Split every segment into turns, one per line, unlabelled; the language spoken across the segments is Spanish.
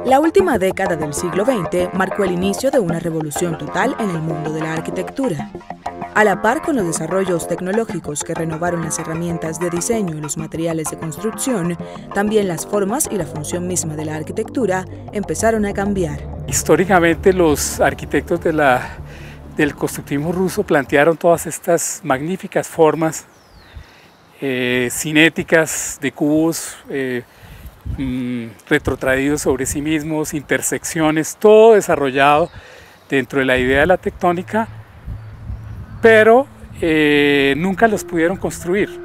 La última década del siglo XX marcó el inicio de una revolución total en el mundo de la arquitectura. A la par con los desarrollos tecnológicos que renovaron las herramientas de diseño y los materiales de construcción, también las formas y la función misma de la arquitectura empezaron a cambiar.
Históricamente los arquitectos del constructivismo ruso plantearon todas estas magníficas formas cinéticas de cubos retrotraídos sobre sí mismos, intersecciones, todo desarrollado dentro de la idea de la tectónica, pero nunca los pudieron construir.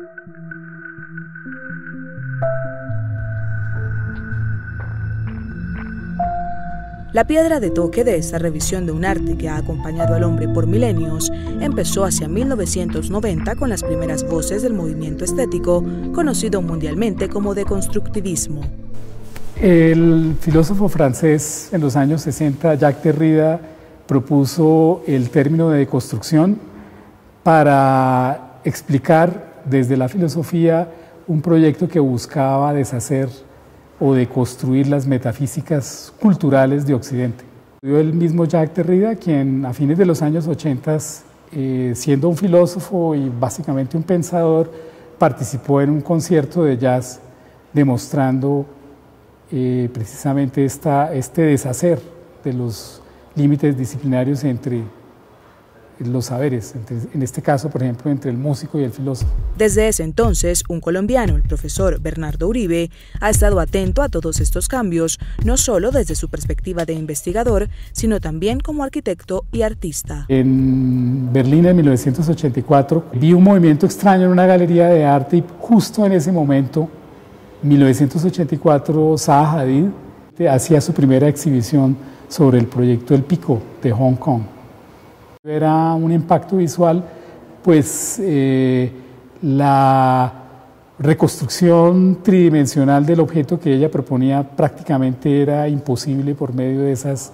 La piedra de toque de esta revisión de un arte que ha acompañado al hombre por milenios empezó hacia 1990 con las primeras voces del movimiento estético, conocido mundialmente como deconstructivismo.
El filósofo francés en los años 60, Jacques Derrida, propuso el término de deconstrucción para explicar desde la filosofía un proyecto que buscaba deshacer o de construir las metafísicas culturales de Occidente. El mismo Jacques Derrida, quien a fines de los años 80, siendo un filósofo y básicamente un pensador, participó en un concierto de jazz demostrando precisamente este deshacer de los límites disciplinarios entre los saberes, en este caso, por ejemplo, entre el músico y el filósofo.
Desde ese entonces, un colombiano, el profesor Bernardo Uribe, ha estado atento a todos estos cambios, no solo desde su perspectiva de investigador, sino también como arquitecto y artista.
En Berlín, en 1984, vi un movimiento extraño en una galería de arte y justo en ese momento, 1984, Zaha Hadid hacía su primera exhibición sobre el proyecto El Pico de Hong Kong. Era un impacto visual, pues la reconstrucción tridimensional del objeto que ella proponía prácticamente era imposible por medio de esas,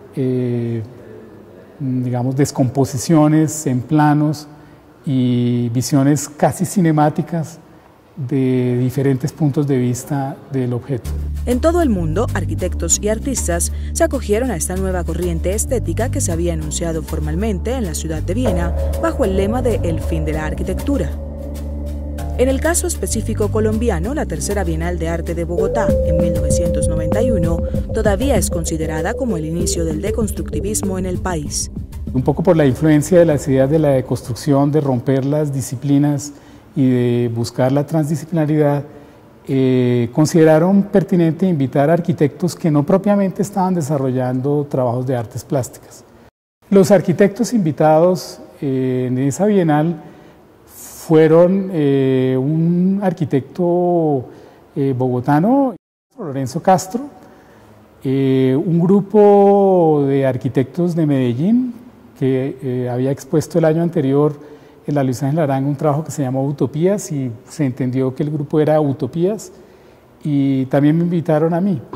digamos, descomposiciones en planos y visiones casi cinemáticas de diferentes puntos de vista del objeto.
En todo el mundo, arquitectos y artistas se acogieron a esta nueva corriente estética que se había anunciado formalmente en la ciudad de Viena bajo el lema de El fin de la arquitectura. En el caso específico colombiano, la tercera Bienal de Arte de Bogotá, en 1991, todavía es considerada como el inicio del deconstructivismo en el país.
Un poco por la influencia de las ideas de la deconstrucción, de romper las disciplinas y de buscar la transdisciplinaridad, consideraron pertinente invitar a arquitectos que no propiamente estaban desarrollando trabajos de artes plásticas. Los arquitectos invitados en esa bienal fueron un arquitecto bogotano, Lorenzo Castro, un grupo de arquitectos de Medellín que había expuesto el año anterior en la Luis Ángel Arango un trabajo que se llamó Utopías y se entendió que el grupo era Utopías, y también me invitaron a mí.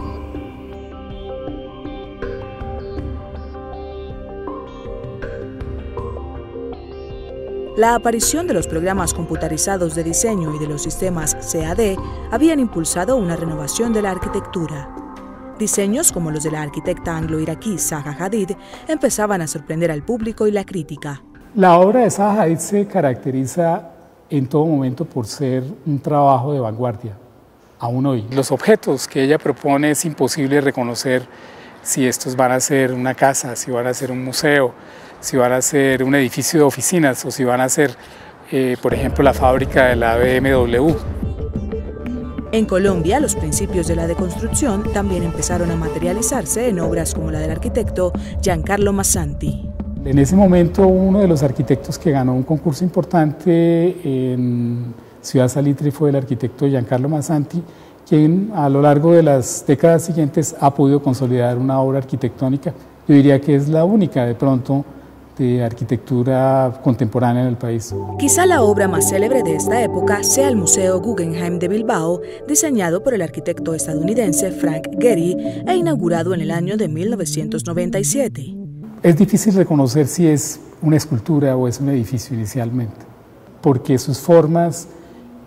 La aparición de los programas computarizados de diseño y de los sistemas CAD habían impulsado una renovación de la arquitectura. Diseños como los de la arquitecta anglo-iraquí Zaha Hadid empezaban a sorprender al público y la crítica.
La obra de Zaha Hadid se caracteriza en todo momento por ser un trabajo de vanguardia, aún hoy. Los objetos que ella propone es imposible reconocer si estos van a ser una casa, si van a ser un museo, si van a ser un edificio de oficinas o si van a ser, por ejemplo, la fábrica de la BMW.
En Colombia, los principios de la deconstrucción también empezaron a materializarse en obras como la del arquitecto Giancarlo Massanti.
En ese momento, uno de los arquitectos que ganó un concurso importante en Ciudad Salitre fue el arquitecto Giancarlo Massanti, quien a lo largo de las décadas siguientes ha podido consolidar una obra arquitectónica. Yo diría que es la única, de pronto, de arquitectura contemporánea en el país.
Quizá la obra más célebre de esta época sea el Museo Guggenheim de Bilbao, diseñado por el arquitecto estadounidense Frank Gehry e inaugurado en el año de 1997.
Es difícil reconocer si es una escultura o es un edificio inicialmente, porque sus formas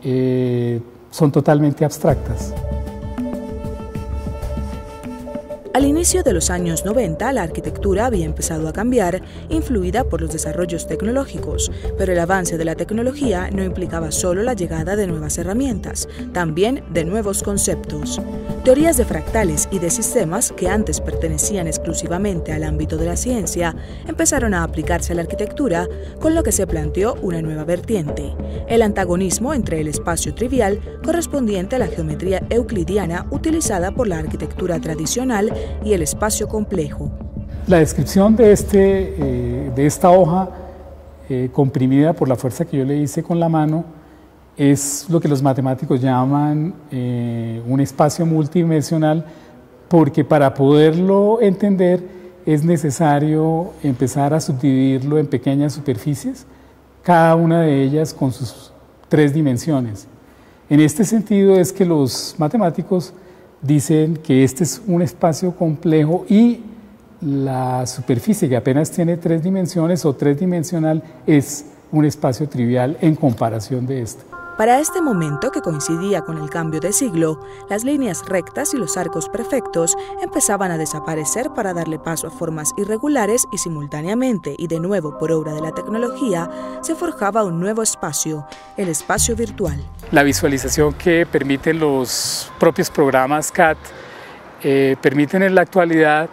son totalmente abstractas.
Al inicio de los años 90, la arquitectura había empezado a cambiar, influida por los desarrollos tecnológicos, pero el avance de la tecnología no implicaba solo la llegada de nuevas herramientas, también de nuevos conceptos. Teorías de fractales y de sistemas que antes pertenecían exclusivamente al ámbito de la ciencia empezaron a aplicarse a la arquitectura, con lo que se planteó una nueva vertiente: el antagonismo entre el espacio trivial, correspondiente a la geometría euclidiana utilizada por la arquitectura tradicional, y el espacio complejo.
La descripción de esta hoja comprimida por la fuerza que yo le hice con la mano es lo que los matemáticos llaman un espacio multidimensional, porque para poderlo entender es necesario empezar a subdividirlo en pequeñas superficies, cada una de ellas con sus 3 dimensiones. En este sentido es que los matemáticos dicen que este es un espacio complejo y la superficie, que apenas tiene 3 dimensiones o 3-dimensional, es un espacio trivial en comparación de este.
Para este momento, que coincidía con el cambio de siglo, las líneas rectas y los arcos perfectos empezaban a desaparecer para darle paso a formas irregulares, y simultáneamente, y de nuevo por obra de la tecnología, se forjaba un nuevo espacio, el espacio virtual.
La visualización que permiten los propios programas CAD permiten en la actualidad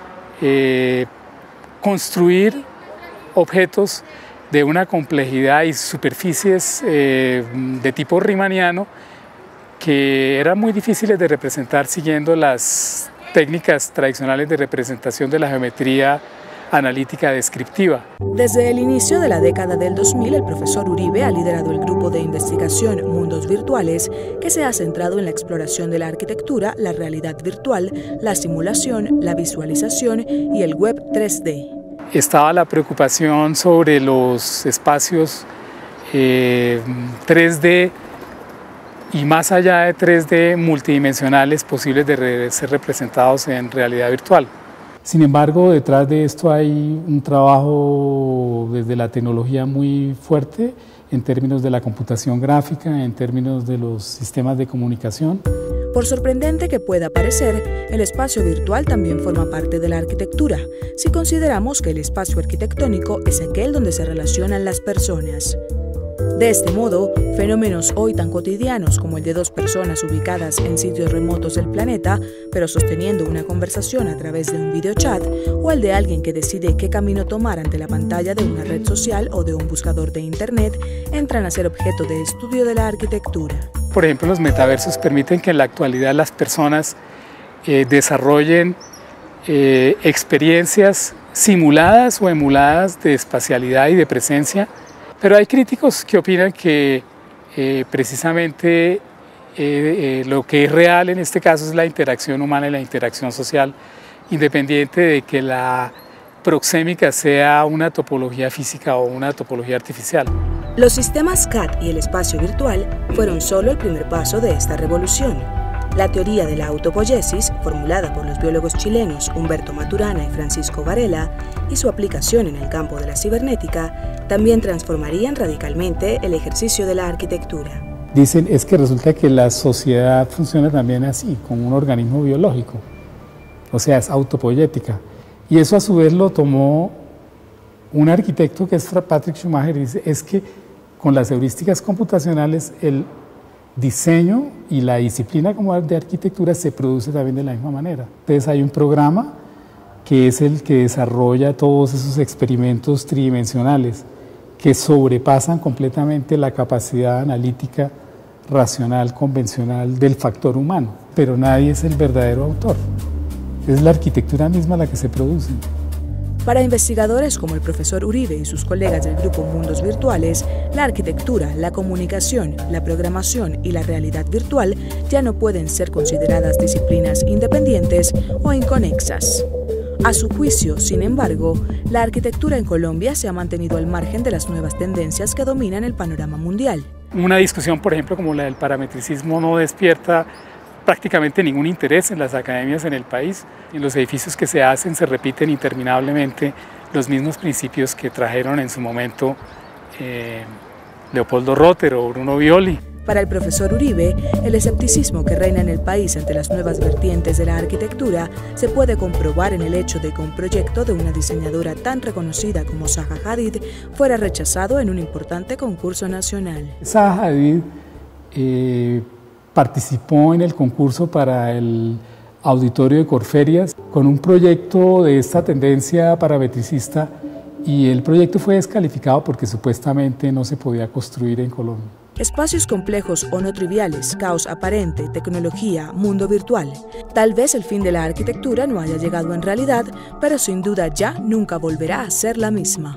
construir objetos de una complejidad y superficies de tipo riemanniano que eran muy difíciles de representar siguiendo las técnicas tradicionales de representación de la geometría analítica descriptiva.
Desde el inicio de la década del 2000, el profesor Uribe ha liderado el grupo de investigación Mundos Virtuales, que se ha centrado en la exploración de la arquitectura, la realidad virtual, la simulación, la visualización y el web 3D.
Estaba la preocupación sobre los espacios 3D y más allá de 3D multidimensionales posibles de ser representados en realidad virtual. Sin embargo, detrás de esto hay un trabajo desde la tecnología muy fuerte en términos de la computación gráfica, en términos de los sistemas de comunicación.
Por sorprendente que pueda parecer, el espacio virtual también forma parte de la arquitectura, si consideramos que el espacio arquitectónico es aquel donde se relacionan las personas. De este modo, fenómenos hoy tan cotidianos como el de 2 personas ubicadas en sitios remotos del planeta, pero sosteniendo una conversación a través de un videochat, o el de alguien que decide qué camino tomar ante la pantalla de una red social o de un buscador de Internet, entran a ser objeto de estudio de la arquitectura.
Por ejemplo, los metaversos permiten que en la actualidad las personas desarrollen experiencias simuladas o emuladas de espacialidad y de presencia, pero hay críticos que opinan que precisamente lo que es real en este caso es la interacción humana y la interacción social, independiente de que la proxémica sea una topología física o una topología artificial.
Los sistemas CAD y el espacio virtual fueron solo el primer paso de esta revolución. La teoría de la autopoiesis, formulada por los biólogos chilenos Humberto Maturana y Francisco Varela, y su aplicación en el campo de la cibernética, también transformarían radicalmente el ejercicio de la arquitectura.
Dicen, es que resulta que la sociedad funciona también así, como un organismo biológico, o sea, es autopoiética. Y eso a su vez lo tomó un arquitecto que es Patrick Schumacher, y dice, es que con las heurísticas computacionales el diseño y la disciplina como de arquitectura se produce también de la misma manera. Entonces hay un programa que es el que desarrolla todos esos experimentos tridimensionales que sobrepasan completamente la capacidad analítica racional, convencional del factor humano, pero nadie es el verdadero autor, es la arquitectura misma la que se produce.
Para investigadores como el profesor Uribe y sus colegas del grupo Mundos Virtuales, la arquitectura, la comunicación, la programación y la realidad virtual ya no pueden ser consideradas disciplinas independientes o inconexas. A su juicio, sin embargo, la arquitectura en Colombia se ha mantenido al margen de las nuevas tendencias que dominan el panorama mundial.
Una discusión, por ejemplo, como la del parametricismo no despierta prácticamente ningún interés en las academias en el país. En los edificios que se hacen se repiten interminablemente los mismos principios que trajeron en su momento Leopoldo Rotter o Bruno Violi.
Para el profesor Uribe, el escepticismo que reina en el país ante las nuevas vertientes de la arquitectura se puede comprobar en el hecho de que un proyecto de una diseñadora tan reconocida como Zaha Hadid fuera rechazado en un importante concurso nacional.
Zaha Hadid participó en el concurso para el Auditorio de Corferias con un proyecto de esta tendencia parametricista y el proyecto fue descalificado porque supuestamente no se podía construir en Colombia.
Espacios complejos o no triviales, caos aparente, tecnología, mundo virtual. Tal vez el fin de la arquitectura no haya llegado en realidad, pero sin duda ya nunca volverá a ser la misma.